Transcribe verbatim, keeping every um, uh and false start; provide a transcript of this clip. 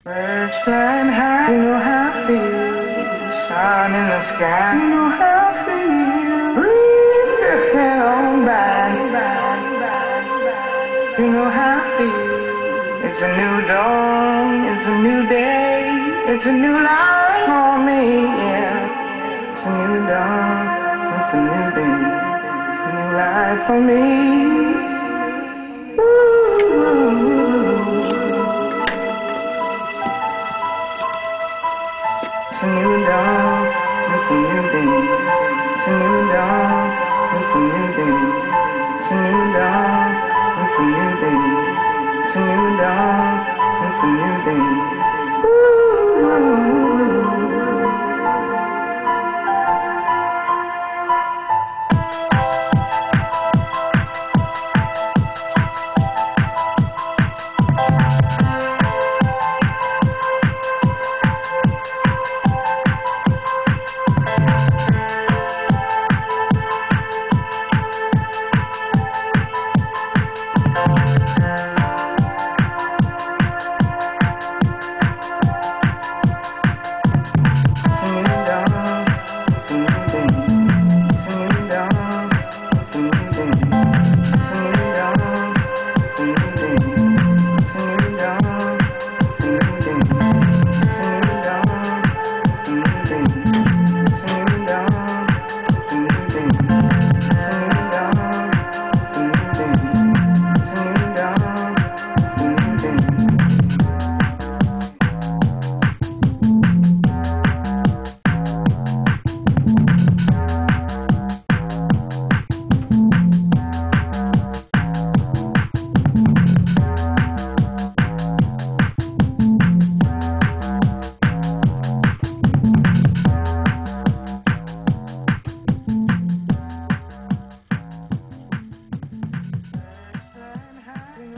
Birds flying high, you know how I feel. Sun in the sky, you know how I feel. Breeze drifting on by, you know how I feel. It's a new dawn, it's a new day, it's a new life for me, yeah. It's a new dawn, it's a new day, it's a new life for me. It's a new dawn, it's a new day, it's a new dawn, it's a new day.